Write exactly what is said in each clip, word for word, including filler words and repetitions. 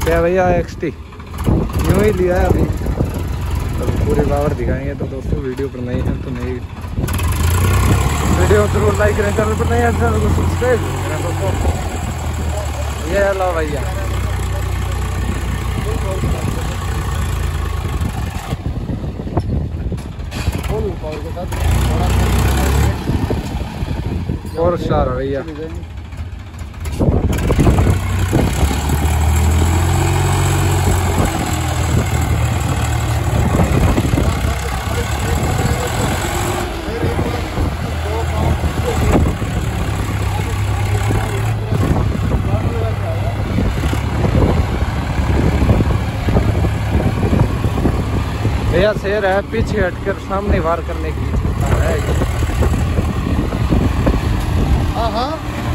क्या भैया x T यूँ ही लिया है अभी, तो पूरी पावर दिखाएंगे। तो दोस्तों वीडियो पर नहीं है तो नहीं वीडियो जरूर लाइक करें, चैनल पर नहीं है चैनल को सब्सक्राइब करें दोस्तों। ये लो भैया फोर स्टार भैया। भैया शेर है, पीछे हटकर सामने वार करने की क्षमता है। हाँ हाँ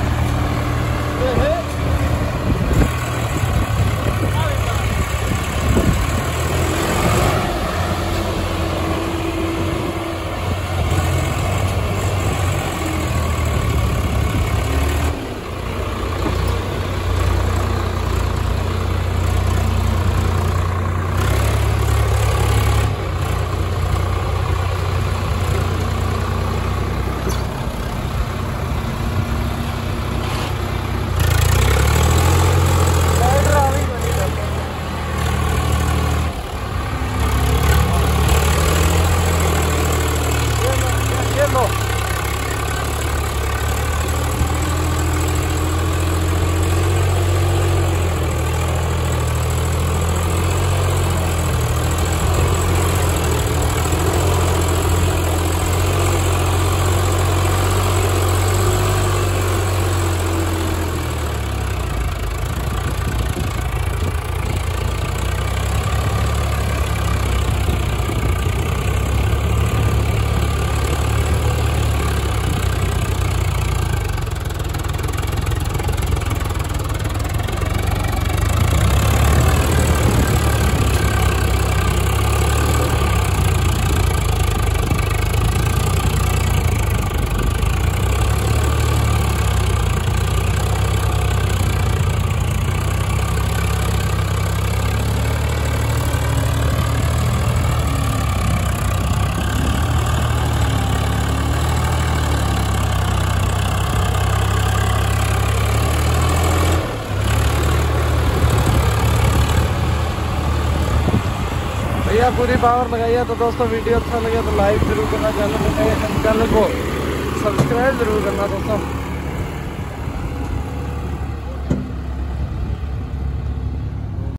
भैया पूरी पावर लगाई है। तो दोस्तों वीडियो अच्छा लगे तो लाइक जरूर करना, चैनल को चैनल को सब्सक्राइब जरूर करना दोस्तों।